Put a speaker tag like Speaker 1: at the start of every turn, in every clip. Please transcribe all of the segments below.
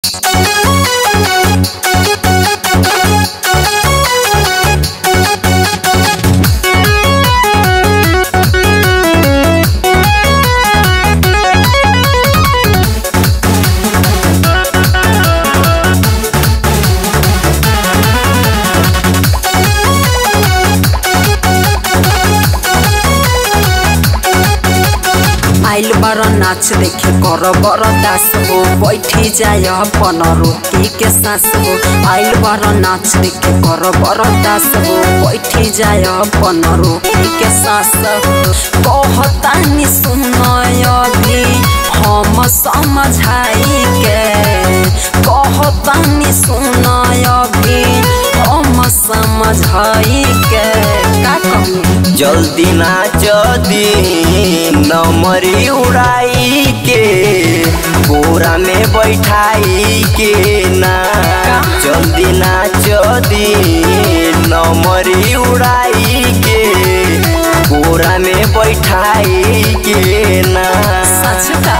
Speaker 1: आइल बार नाच देखे कर बरदास हो बैठी जाय अपन रोटी के सास हो। आइल बार नाच देखे कर बरदास हो बैठी जाय अपन रोटी के सास हो। कहतानी सुनय अभी हम समझाई के, कहतानी सुनय अभी हम समझाई के। का कहूं
Speaker 2: जल्दी नाच दी नमरी उड़ाई के बोरा में बैठाई के ना। जल्दी नाच दी नमरी उड़ाई के बोरा में बैठाई के ना।
Speaker 1: सच का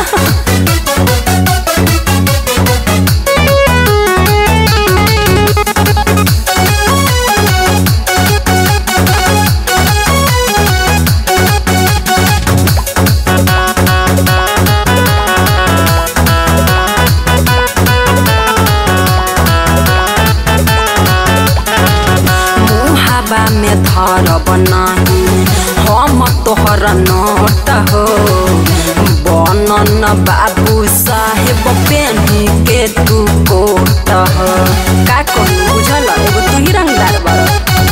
Speaker 1: में धरब नहीं हम तोहर नोट हो। बनन बाबू साहेब पेनी के तू कोट हो। का कहूं बुझल एगो तू ही रंगदार बड़।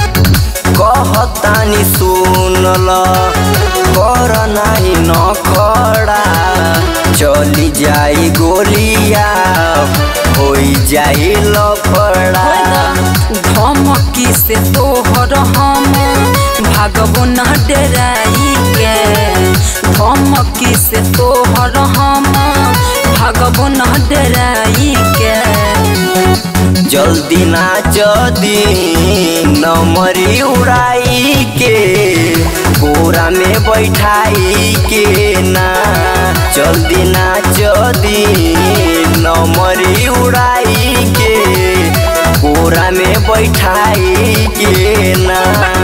Speaker 2: कहतानी सुनल कर नहीं न खड़ा चली जाई गोलिया हो जाई लफड़ा।
Speaker 1: धमकी से तोहर हम भागबो न डराई के, धमकी से तोहर हम भागबो न डराई के।
Speaker 2: जल्दी नाच दी नमरी उड़ाई के बोरा में बैठाई के ना। जल्दी नाच दी नमरी उड़ाई के बोरा में बैठाई के ना।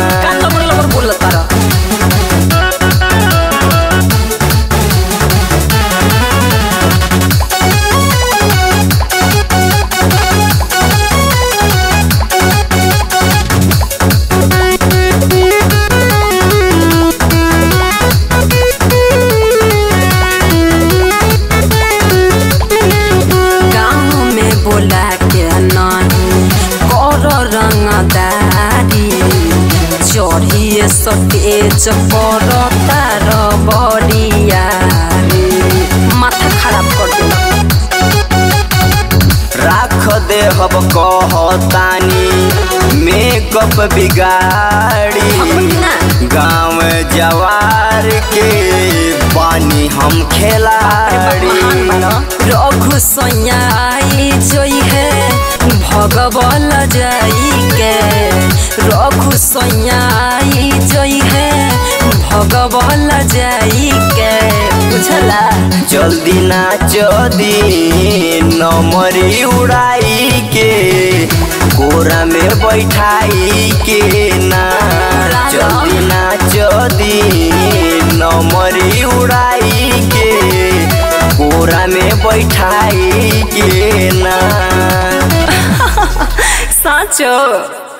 Speaker 1: चढ़िए सटेज पर तार बड़िया माथा खराब कर देला।
Speaker 2: राख दे हब कहतानी मेकअप बिगाड़ी गाँव जवार के बानी हम खिलाड़ी।
Speaker 1: रघु सैयाई जोई है भगवल जाई के, रघु सैयाई जोई है भगवल जाई के। बुझला
Speaker 2: जल्दी नाच दी नमरी उड़ाई के बोरा में बैठाई के ना। जल्दी नाच दी नमरी उड़ाई के बोरा में बैठाई के ना।
Speaker 1: साचो।